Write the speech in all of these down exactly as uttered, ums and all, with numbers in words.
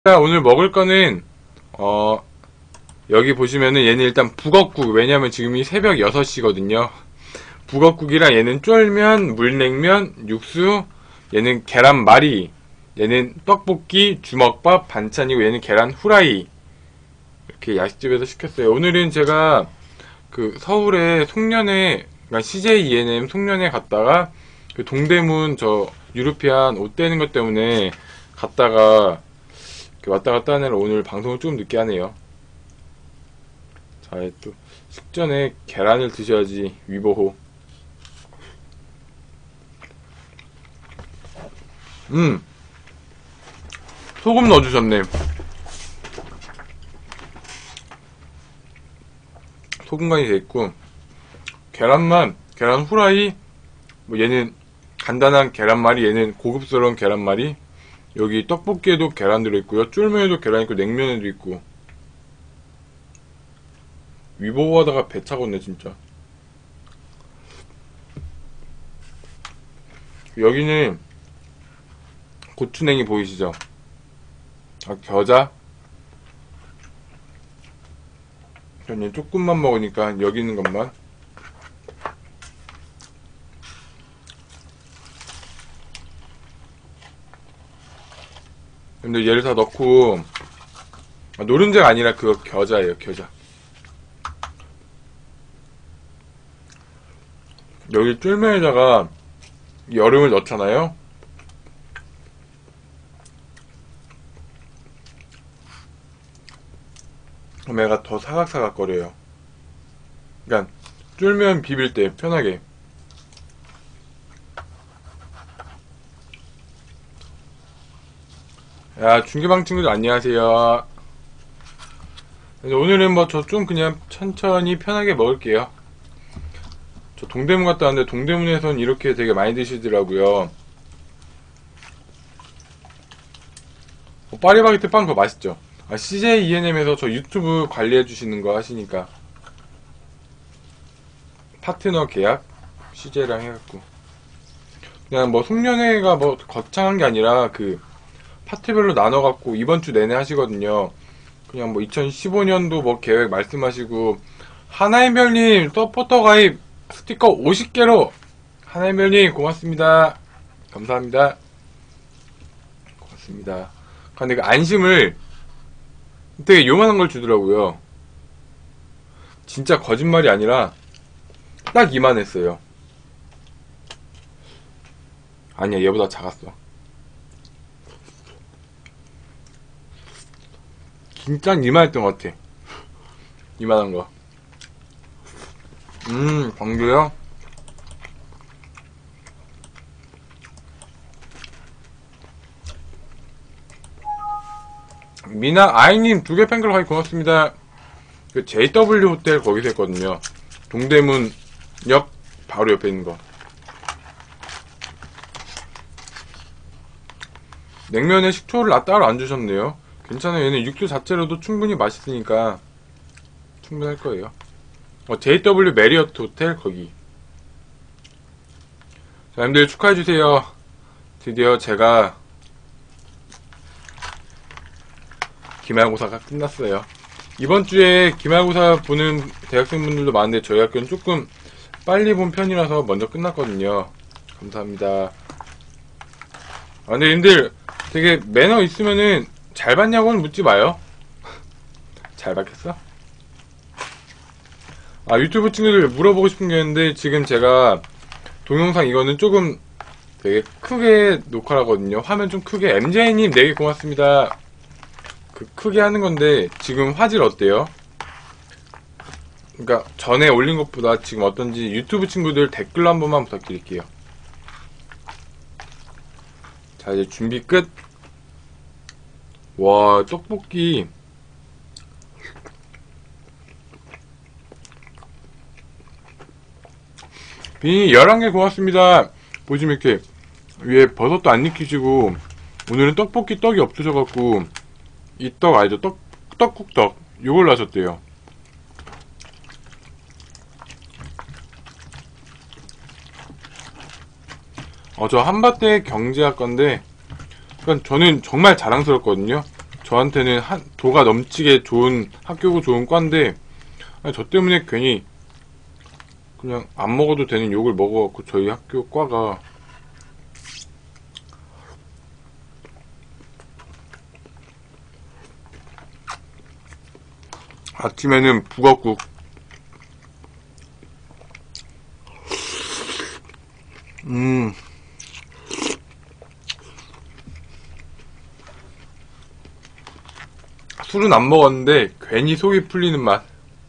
자, 오늘 먹을 거는 어 여기 보시면은 얘는 일단 북엇국. 왜냐면 지금이 새벽 여섯 시거든요 북엇국이랑 얘는 쫄면, 물냉면, 육수, 얘는 계란말이, 얘는 떡볶이, 주먹밥, 반찬이고 얘는 계란 후라이. 이렇게 야식집에서 시켰어요. 오늘은 제가 그 서울에 송년회, 그러니까 씨제이 이엔엠 송년회 갔다가 그 동대문 저 유르피안 옷 대는 것 때문에 갔다가 왔다 갔다 하느라 오늘 방송을 좀 늦게 하네요. 자, 또 식전에 계란을 드셔야지 위보호. 음 소금 넣어주셨네. 소금 간이 돼있고, 계란만, 계란 후라이, 뭐 얘는 간단한 계란말이, 얘는 고급스러운 계란말이. 여기 떡볶이에도 계란 들어있고요, 쫄면에도 계란 있고, 냉면에도 있고. 위보호 하다가 배 차겠네 진짜. 여기는 고추냉이 보이시죠? 아, 겨자? 저는 조금만 먹으니까 여기 있는 것만. 근데 얘를 다 넣고, 아, 노른자가 아니라 그거 겨자예요, 겨자. 여기 쫄면에다가 얼음을 넣잖아요. 그럼 얘가 더 사각사각 거려요. 그러니까 쫄면 비빌 때 편하게. 야, 중계방 친구들 안녕하세요. 오늘은 뭐 저 좀 그냥 천천히 편하게 먹을게요. 저 동대문 갔다 왔는데 동대문에선 이렇게 되게 많이 드시더라고요. 어, 파리바게뜨 빵 그거 맛있죠? 아, 씨제이 이엔엠에서 저 유튜브 관리해주시는 거 하시니까 파트너 계약 씨제이랑 해갖고, 그냥 뭐 송년회가 뭐 거창한 게 아니라 그 파트별로 나눠갖고 이번 주 내내 하시거든요. 그냥 뭐 이천십오 년도 뭐 계획 말씀하시고, 하나인별님 서포터 가입 스티커 오십 개로, 하나인별님 고맙습니다. 감사합니다. 고맙습니다. 근데 그 안심을 되게 요만한 걸 주더라고요. 진짜 거짓말이 아니라 딱 이만했어요. 아니야, 얘보다 작았어. 진짜 이만했던 것 같아. 이만한 거. 음, 광주요? 미나 아이님 두 개 팬클럽 하기 고맙습니다. 그 제이더블유 호텔 거기서 했거든요. 동대문 역 바로 옆에 있는 거. 냉면에 식초를 따로 안 주셨네요. 괜찮아요. 얘는 육수 자체로도 충분히 맛있으니까 충분할 거예요. 어, 제이더블유 메리어트 호텔 거기. 자, 여러분들 축하해주세요. 드디어 제가 기말고사가 끝났어요. 이번 주에 기말고사 보는 대학생분들도 많은데 저희 학교는 조금 빨리 본 편이라서 먼저 끝났거든요. 감사합니다. 아, 근데 님들 되게 매너 있으면은 잘 봤냐고는 묻지 마요. 잘 봤겠어? 아, 유튜브 친구들 물어보고 싶은 게 있는데, 지금 제가 동영상 이거는 조금 되게 크게 녹화를 하거든요. 화면 좀 크게. 엠제이님 네 개 고맙습니다. 그 크게 하는 건데 지금 화질 어때요? 그러니까 전에 올린 것보다 지금 어떤지 유튜브 친구들 댓글로 한 번만 부탁드릴게요. 자, 이제 준비 끝. 와, 떡볶이 비니 열한 개 고맙습니다. 보시면 이렇게 위에 버섯도 안 익히시고, 오늘은 떡볶이 떡이 없으셔갖고 이 떡 알죠? 떡, 떡국떡 요걸로 하셨대요. 어, 저 한밭대 경제학과인데, 그러니까 저는 정말 자랑스럽거든요. 저한테는 한, 도가 넘치게 좋은 학교고 좋은 과인데, 아니, 저 때문에 괜히 그냥 안 먹어도 되는 욕을 먹어갖고 저희 학교 과가 아침에는 북엇국, 음 술은 안 먹었는데 괜히 속이 풀리는 맛.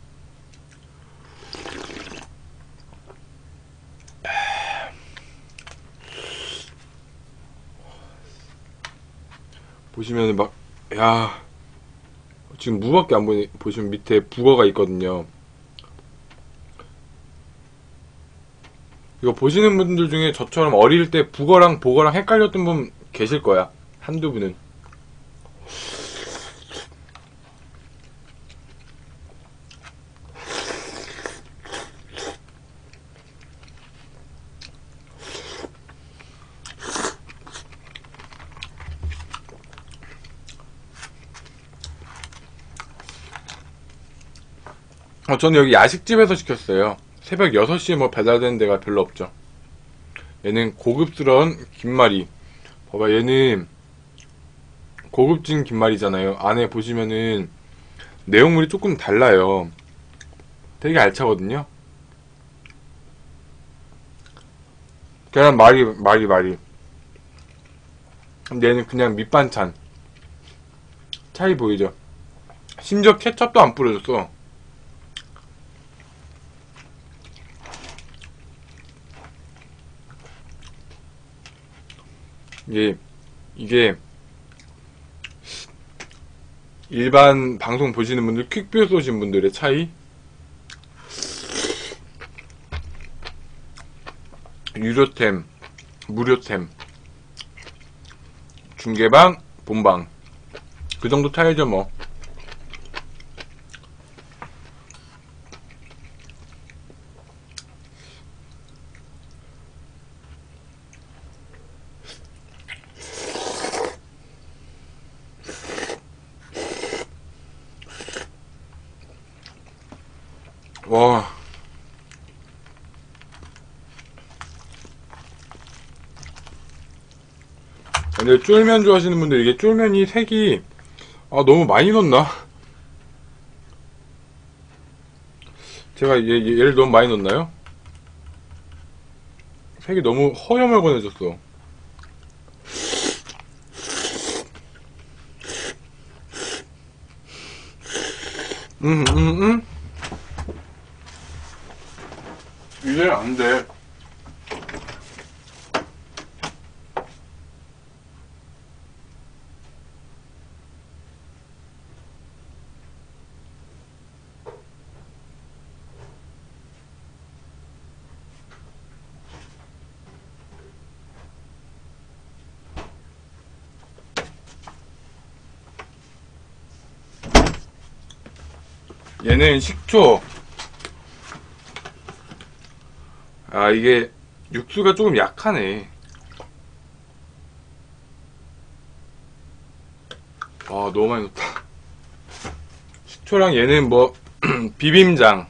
보시면은 막, 야, 지금 무밖에 안 보니, 보시면 밑에 북어가 있거든요. 이거 보시는 분들 중에 저처럼 어릴 때 북어랑 복어랑 헷갈렸던 분 계실 거야. 한두 분은. 어, 저는 여기 야식집에서 시켰어요. 새벽 여섯 시에 뭐 배달되는 데가 별로 없죠. 얘는 고급스러운 김말이. 봐봐, 얘는 고급진 김말이잖아요. 안에 보시면은 내용물이 조금 달라요. 되게 알차거든요. 계란 말이, 말이, 말이. 근데 얘는 그냥 밑반찬. 차이 보이죠? 심지어 케첩도 안 뿌려줬어. 이게, 이게, 일반 방송 보시는 분들, 퀵뷰 쏘신 분들의 차이? 유료템, 무료템, 중계방, 본방. 그 정도 차이죠, 뭐. 와. 근데 쫄면 좋아하시는 분들, 이게 쫄면이 색이, 아, 너무 많이 넣었나? 제가 얘, 얘를 너무 많이 넣었나요? 색이 너무 허여멀건해졌어. 음, 음, 음. 이제 안 돼. 얘는 식초. 아, 이게 육수가 조금 약하네. 아, 너무 많이 넣었다. 식초랑 얘는 뭐 비빔장.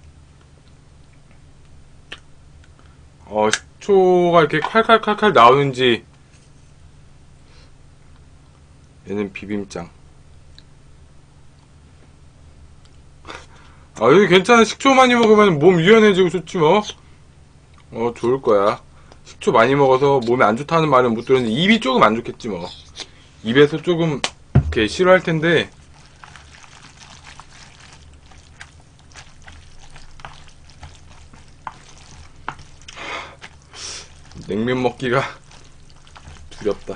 어, 식초가 이렇게 칼칼칼칼 나오는지. 얘는 비빔장. 아, 여기 괜찮아. 식초 많이 먹으면 몸 유연해지고 좋지 뭐. 어, 좋을 거야. 식초 많이 먹어서 몸에 안 좋다는 말은 못 들었는데 입이 조금 안 좋겠지 뭐. 입에서 조금 이렇게 싫어할 텐데. 냉면 먹기가 두렵다.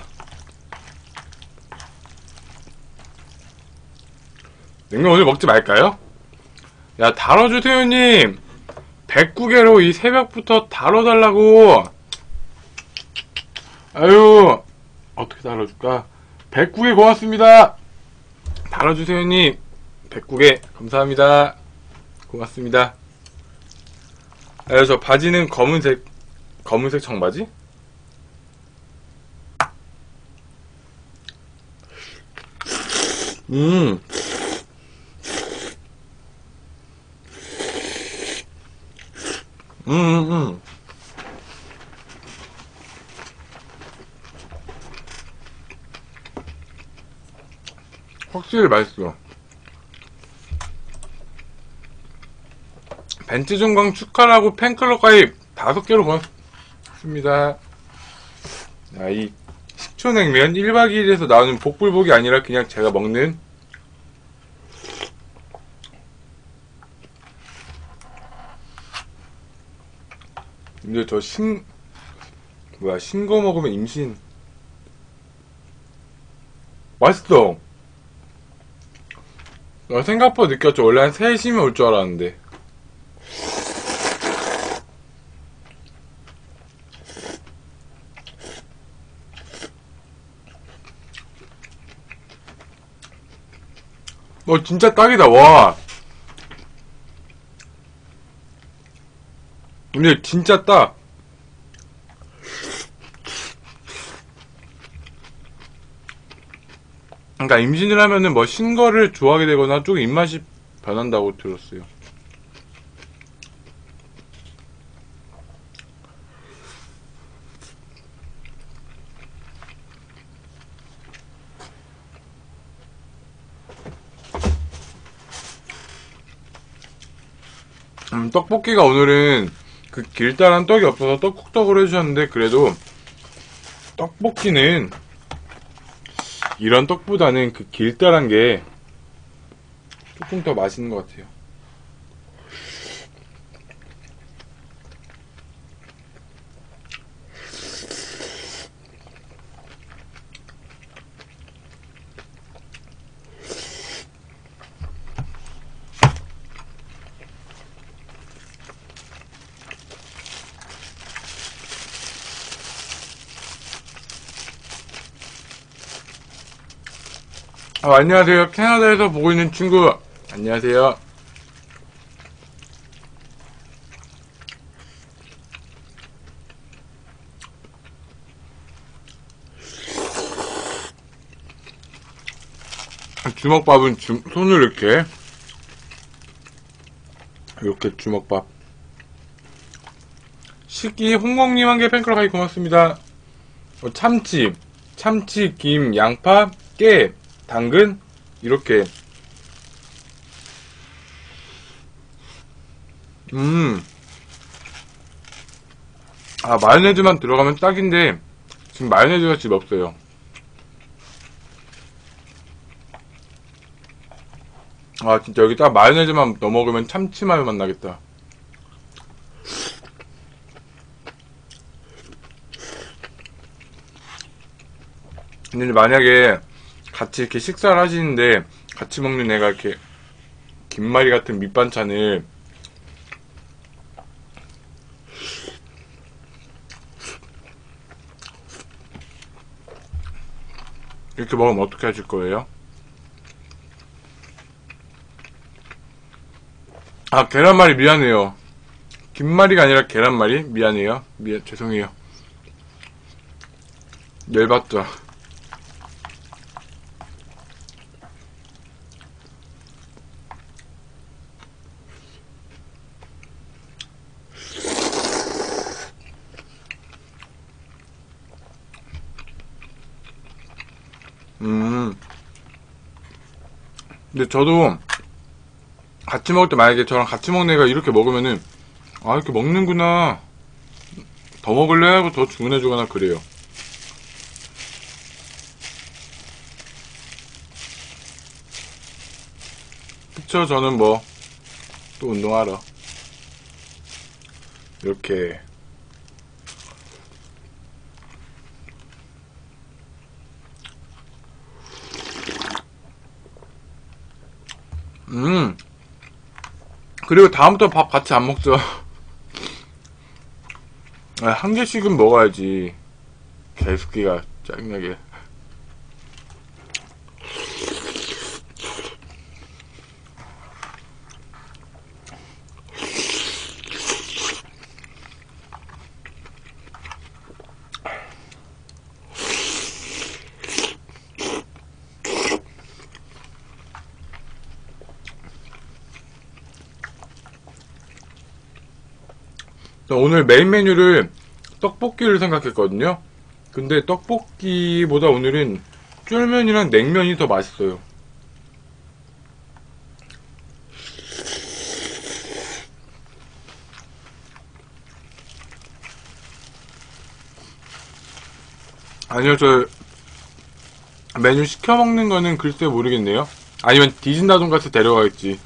냉면 오늘 먹지 말까요? 야, 다뤄주세요, 님. 백구개로 이 새벽부터 다뤄달라고. 아유, 어떻게 다뤄줄까? 백구개 고맙습니다. 다뤄주세요, 님. 백구개 감사합니다. 고맙습니다. 아유, 저 바지는 검은색, 검은색 청바지? 음. 음, 음, 음. 확실히 맛있어. 벤츠중광 축하라고 팬클럽 가입 다섯 개로 고맙습니다. 아, 이 식초냉면 일 박 이 일에서 나오는 복불복이 아니라 그냥 제가 먹는. 근데 저 신, 뭐야, 신 거 먹으면 임신. 맛있어. 나 생각보다 느꼈죠. 원래 한 세 시면 올 줄 알았는데. 어, 진짜 딱이다, 와. 근데 진짜 딱. 그러니까 임신을 하면은 뭐 신거를 좋아하게 되거나 좀 입맛이 변한다고 들었어요. 음, 떡볶이가 오늘은 그 길다란 떡이 없어서 떡국떡으로 해주셨는데, 그래도 떡볶이는 이런 떡보다는 그 길다란 게 조금 더 맛있는 것 같아요. 어, 안녕하세요. 캐나다에서 보고 있는 친구. 안녕하세요. 주먹밥은 주, 손을 이렇게 이렇게 주먹밥. 식기 홍콩님 한 개 팬클럽 가입 고맙습니다. 어, 참치, 참치, 김, 양파, 깨, 당근 이렇게. 음, 아 마요네즈만 들어가면 딱인데 지금 마요네즈가 집에 없어요. 아 진짜 여기 딱 마요네즈만 넣어 먹으면 참치 마요 맛 나겠다. 근데 만약에 같이 이렇게 식사를 하시는데 같이 먹는 애가 이렇게 김말이 같은 밑반찬을 이렇게 먹으면 어떻게 하실 거예요? 아 계란말이 미안해요. 김말이가 아니라 계란말이 미안해요. 미안 죄송해요. 열받죠. 음. 근데 저도 같이 먹을 때 만약에 저랑 같이 먹는 애가 이렇게 먹으면은 아 이렇게 먹는구나 더 먹을래? 하고 더 주문해주거나 그래요. 그쵸. 저는 뭐 또 운동하러 이렇게. 음 그리고 다음부터 밥 같이 안 먹죠. 아, 한 개씩은 먹어야지. 개새끼가 짜증나게. 오늘 메인 메뉴를 떡볶이를 생각했거든요. 근데 떡볶이보다 오늘은 쫄면이랑 냉면이 더 맛있어요. 아니요, 저 메뉴 시켜 먹는 거는 글쎄 모르겠네요. 아니면 디진다 돈가스 데려가겠지.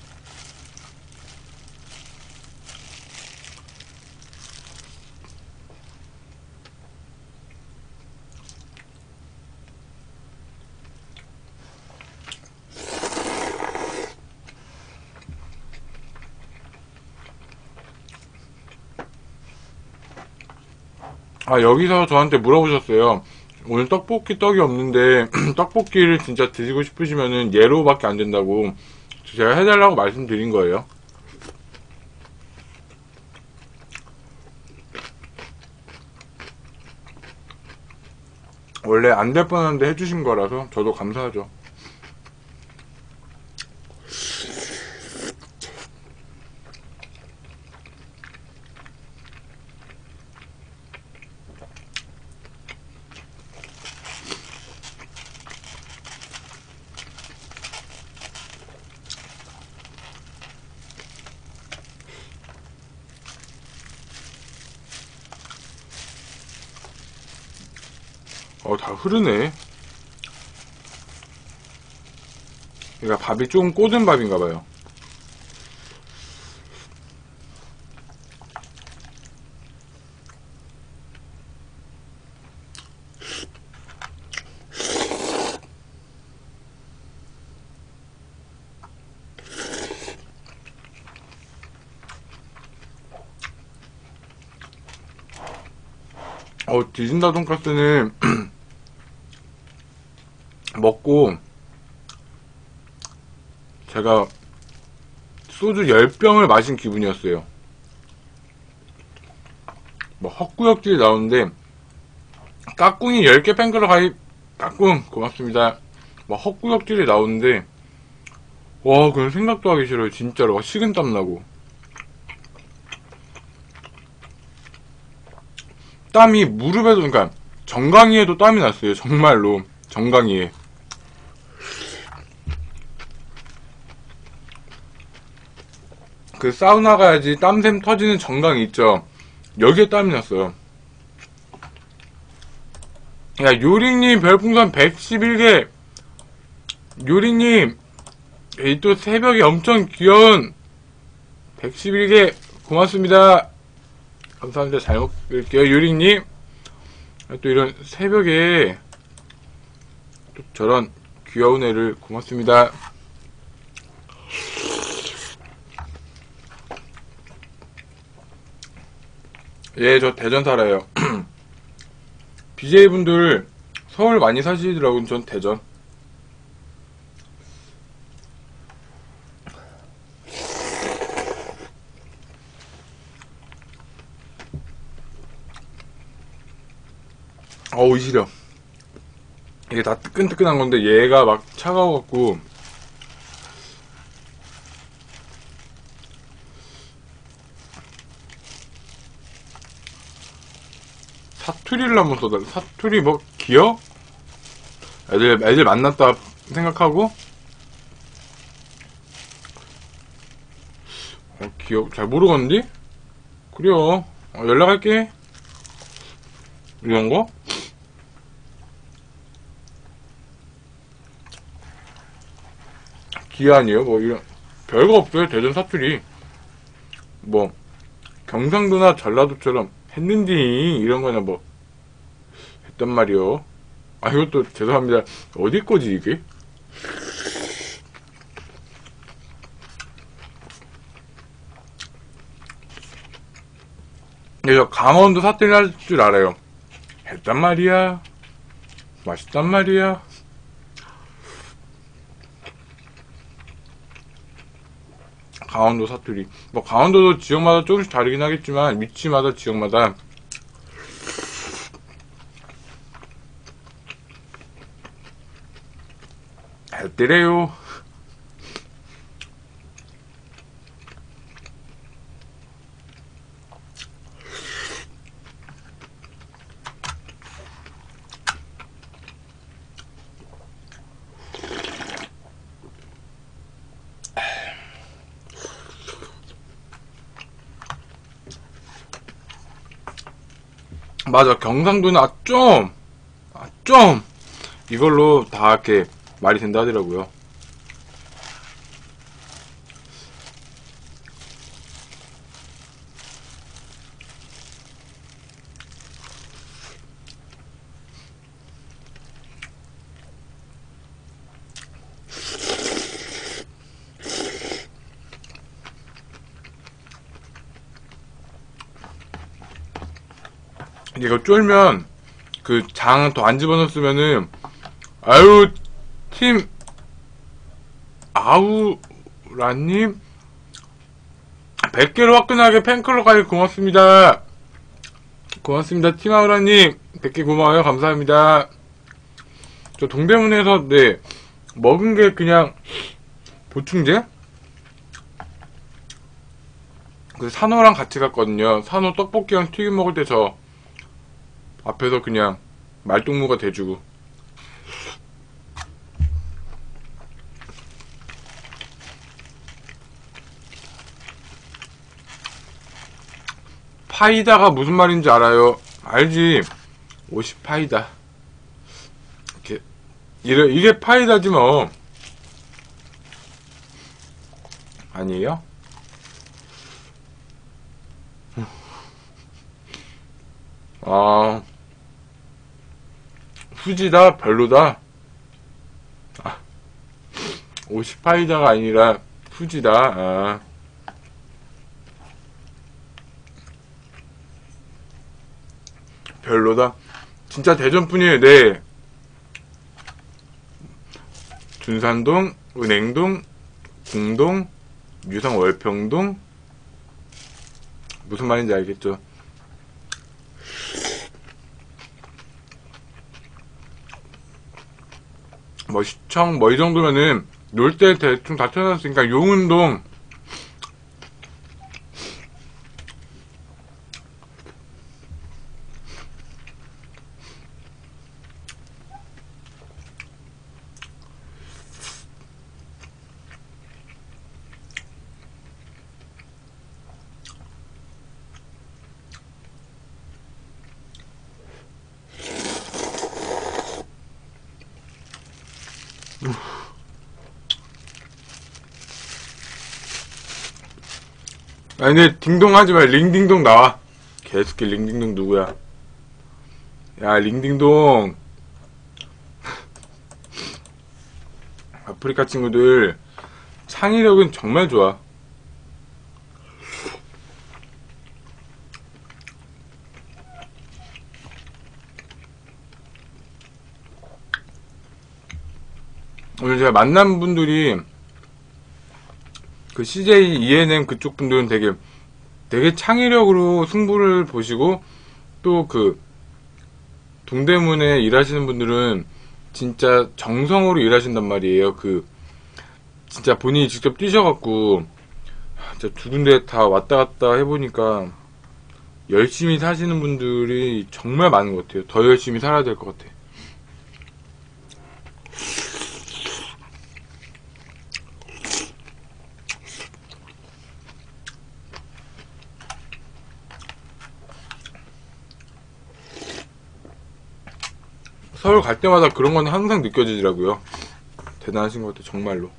아, 여기서 저한테 물어보셨어요. 오늘 떡볶이 떡이 없는데 떡볶이를 진짜 드시고 싶으시면은 얘로밖에 안 된다고 제가 해달라고 말씀드린 거예요. 원래 안 될 뻔한데 해주신 거라서 저도 감사하죠. 어, 다 흐르네. 그러니까 밥이 좀 꼬든 밥인가봐요. 어, 디진다 돈가스는 먹고 제가 소주 십 병을 마신 기분이었어요. 뭐 헛구역질이 나오는데 까꿍이 열 개 팬클럽 가입. 까꿍 고맙습니다. 뭐 헛구역질이 나오는데 와, 그건 생각도 하기 싫어요. 진짜로 막 식은땀 나고 땀이 무릎에도, 그러니까 정강이에도 땀이 났어요. 정말로 정강이에. 그 사우나 가야지 땀샘 터지는 정강이 있죠. 여기에 땀이 났어요. 야, 요링님 별풍선 백십일 개. 요링님 이 또 새벽에 엄청 귀여운 백십일 개 고맙습니다. 감사합니다. 잘 먹을게요. 요링님 또 이런 새벽에 또 저런 귀여운 애를 고맙습니다. 예, 저 대전 살아요. 비제이분들 서울 많이 사시더라고요. 전 대전. 어우, 시려. 이게 다 뜨끈뜨끈한 건데 얘가 막 차가워갖고 사투리를 한번 써달라. 사투리 뭐 기어? 애들 애들 만났다 생각하고 어, 기억 잘 모르겠는데? 그래요. 어, 연락할게. 이런 거? 기한이요? 뭐 이런 별거 없어요. 대전 사투리. 뭐 경상도나 전라도처럼 했는디 이런 거나 뭐 했단 말이요. 아, 이것도 죄송합니다. 어디 거지 이게? 근데 저 강원도 사투리 할 줄 알아요. 했단 말이야. 맛있단 말이야. 강원도 사투리. 뭐 강원도도 지역마다 조금씩 다르긴 하겠지만 위치마다 지역마다 했더래요. 맞아. 경상도는 아, 좀, 아, 좀, 이걸로 다 이렇게 말이 된다 하더라고요. 이거 쫄면, 그 장 더 안 집어넣었으면은, 아유, 팀, 아우라님, 백 개로 화끈하게 팬클럽까지 고맙습니다. 고맙습니다. 팀 아우라님, 백 개 고마워요. 감사합니다. 저 동대문에서, 네, 먹은 게 그냥, 보충제? 그 산호랑 같이 갔거든요. 산호 떡볶이랑 튀김 먹을 때 저, 앞에서 그냥, 말동무가 돼주고. 파이다가 무슨 말인지 알아요? 알지? 옷이 파이다. 이렇게, 이래, 이게 파이다지 뭐. 아니에요? 아, 후지다? 별로다? 아, 옷이 파이다가 아니라 후지다. 아. 별로다. 진짜 대전뿐이에요. 네. 둔산동, 은행동, 궁동, 유성 월평동. 무슨 말인지 알겠죠? 뭐 시청 뭐 이 정도면은 놀 때 대충 다 쳐놨으니까 용운동. 아니 근데 딩동 하지마. 링딩동 나와. 개새끼. 링딩동 누구야? 야 링딩동. 아프리카 친구들 창의력은 정말 좋아. 오늘 제가 만난 분들이 그 씨제이 이엔엠 그쪽 분들은 되게 되게 창의력으로 승부를 보시고, 또 그 동대문에 일하시는 분들은 진짜 정성으로 일하신단 말이에요. 그 진짜 본인이 직접 뛰셔갖고 진짜 두 군데 다 왔다 갔다 해보니까 열심히 사시는 분들이 정말 많은 것 같아요. 더 열심히 살아야 될 것 같아. 서울 갈 때마다 그런 건 항상 느껴지더라고요. 대단하신 것 같아요, 정말로.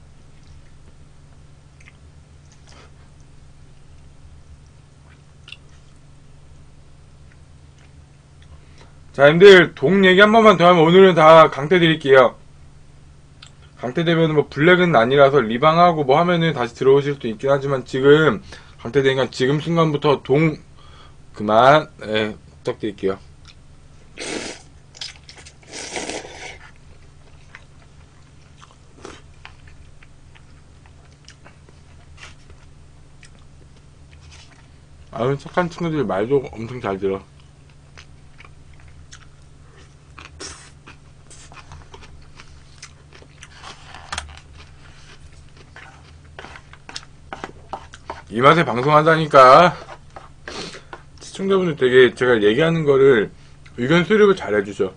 자, 님들 동 얘기 한 번만 더 하면 오늘은 다 강퇴 드릴게요. 강퇴되면 뭐 블랙은 아니라서 리방하고 뭐 하면은 다시 들어오실 수도 있긴 하지만, 지금 강퇴되니까 지금 순간부터 동 그만, 예, 부탁드릴게요. 아유, 착한 친구들 말도 엄청 잘 들어. 이 맛에 방송한다니까. 시청자분들 되게 제가 얘기하는 거를 의견 수립을 잘 해주죠.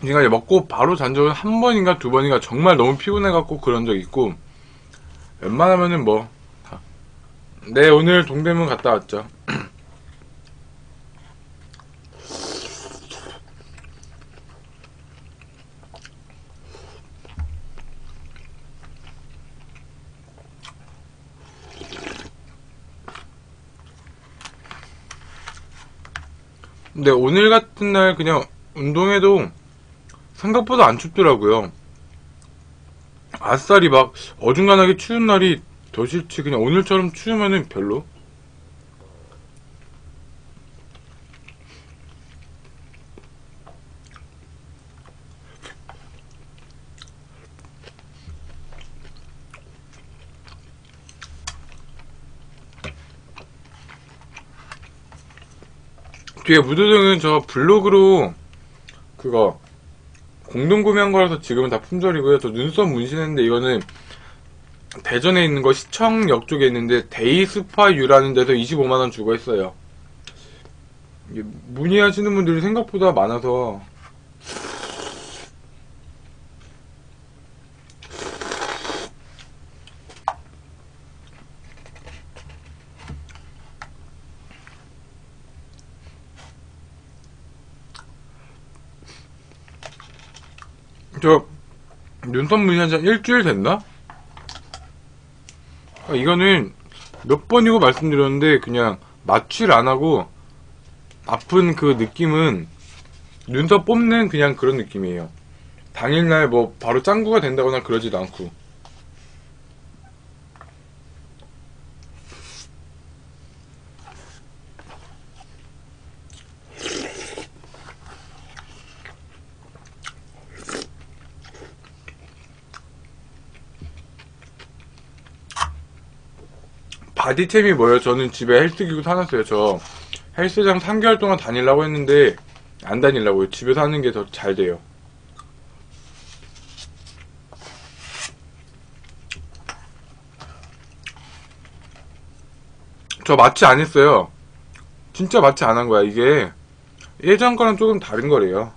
제가 이제 먹고 바로 잔 적은 한 번인가 두 번인가 정말 너무 피곤해갖고 그런 적 있고, 웬만하면은 뭐, 네, 오늘 동대문 갔다 왔죠. 근데 오늘 같은 날 그냥 운동해도 생각보다 안 춥더라고요. 아싸리 막 어중간하게 추운 날이 더 싫지. 그냥 오늘처럼 추우면은 별로. 뒤에 무드등은 저 블로그로 그거 공동 구매한 거라서 지금은 다 품절이고요. 저 눈썹 문신했는데 이거는 대전에 있는 거 시청역 쪽에 있는데 데이스파유라는 데서 이십오만 원 주고 했어요. 문의하시는 분들이 생각보다 많아서. 저 눈썹 문의한 지 한 일주일 됐나? 아, 이거는 몇 번이고 말씀드렸는데 그냥 마취를 안하고 아픈 그 느낌은 눈썹 뽑는 그냥 그런 느낌이에요. 당일날 뭐 바로 짱구가 된다거나 그러지도 않고. 바디템이 뭐예요? 저는 집에 헬스기구 사놨어요. 저 헬스장 삼 개월 동안 다니려고 했는데 안 다니려고요. 집에서 하는 게 더 잘 돼요. 저 마취 안 했어요. 진짜 마취 안 한 거야. 이게 예전 거랑 조금 다른 거래요.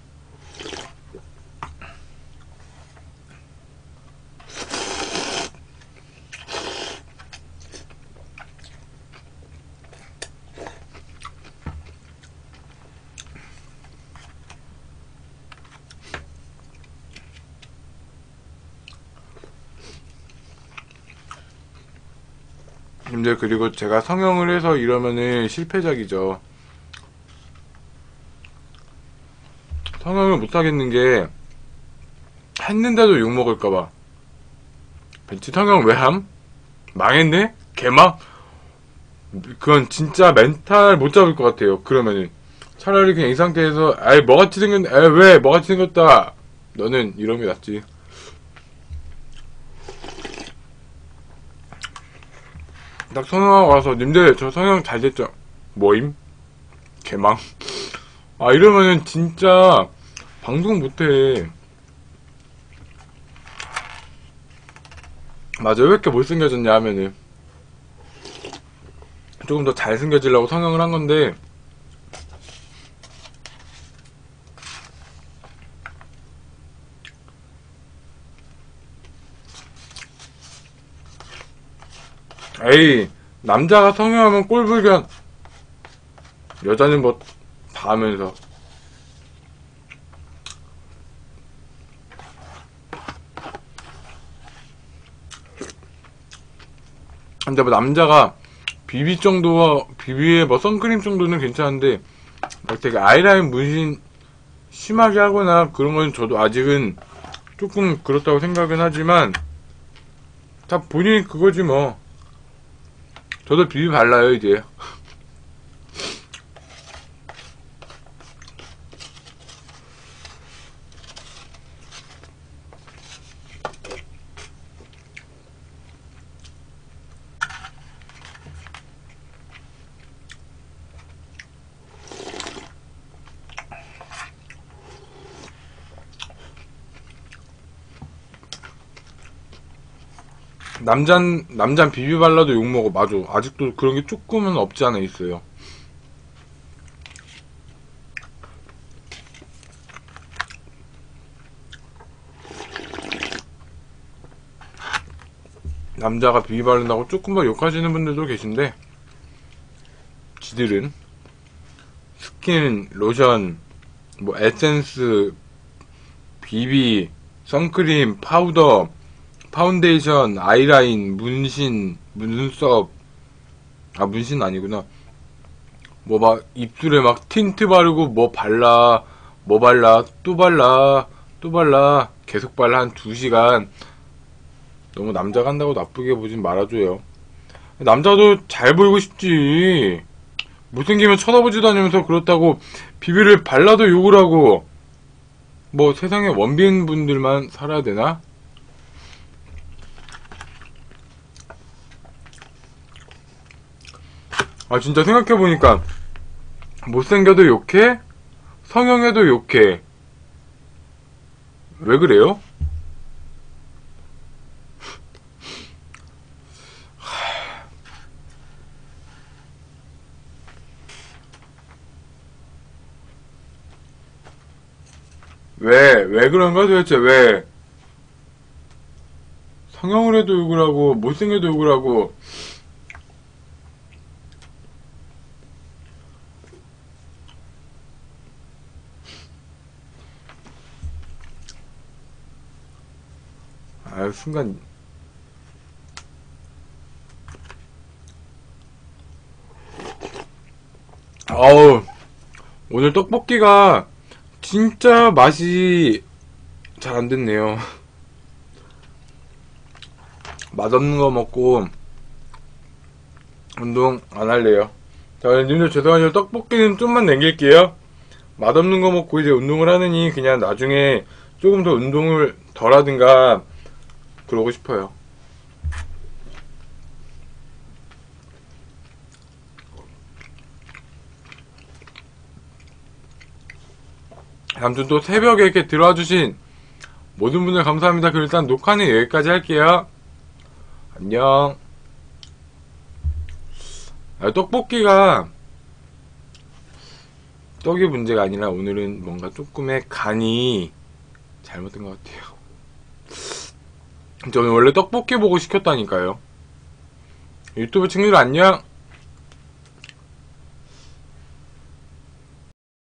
근데 그리고 제가 성형을 해서 이러면은 실패작이죠. 성형을 못하겠는 게 했는데도 욕먹을까봐. 벤치 성형 왜 함? 망했네? 개막? 그건 진짜 멘탈 못 잡을 것 같아요. 그러면은 차라리 그냥 이 상태에서 아이 뭐같이 생겼네, 에이 왜 뭐같이 생겼다, 너는 이런 게 낫지. 딱 성형하고 와서 님들 저 성형 잘 됐죠? 뭐임? 개망. 아 이러면은 진짜 방송 못해. 맞아, 왜 이렇게 못생겨졌냐 하면은 조금 더 잘생겨지려고 성형을 한 건데, 에이 남자가 성형하면 꼴불견, 여자는 뭐 다 하면서. 근데 뭐 남자가 비비 정도, 비비에 뭐 선크림 정도는 괜찮은데 막 되게 아이라인 문신 심하게 하거나 그런 건 저도 아직은 조금 그렇다고 생각은 하지만 다 본인이 그거지 뭐. 저도 비비 발라요 이제. 남잔, 남잔 비비 발라도 욕먹어. 맞아. 아직도 그런 게 조금은 없지 않아 있어요. 남자가 비비 바른다고 조금 더 욕하시는 분들도 계신데, 지들은 스킨, 로션, 뭐 에센스, 비비, 선크림, 파우더, 파운데이션, 아이라인, 문신, 눈썹, 아 문신 아니구나. 뭐 막 입술에 막 틴트 바르고 뭐 발라, 뭐 발라, 또 발라, 또 발라, 계속 발라 한 두 시간. 너무 남자 간다고 나쁘게 보진 말아줘요. 남자도 잘 보이고 싶지. 못생기면 쳐다보지도 않으면서 그렇다고 비비를 발라도 욕을 하고. 뭐 세상에 원빈 분들만 살아야 되나? 아 진짜 생각해보니까 못생겨도 욕해? 성형해도 욕해. 왜 그래요? 왜? 왜 그런가 도대체 왜? 성형을 해도 욕을 하고 못생겨도 욕을 하고. 아 순간 아우 오늘 떡볶이가 진짜 맛이 잘 안 됐네요. 맛없는 거 먹고 운동 안 할래요. 자, 님들 죄송하지만 떡볶이는 좀만 남길게요. 맛없는 거 먹고 이제 운동을 하느니 그냥 나중에 조금 더 운동을 덜 하든가 그러고 싶어요. 아무튼 또 새벽에 이렇게 들어와주신 모든 분들 감사합니다. 그럼 일단 녹화는 여기까지 할게요. 안녕. 아, 떡볶이가 떡이 문제가 아니라 오늘은 뭔가 조금의 간이 잘못된 것 같아요. 저는 원래 떡볶이 보고 시켰다니까요. 유튜브 친구들 안녕.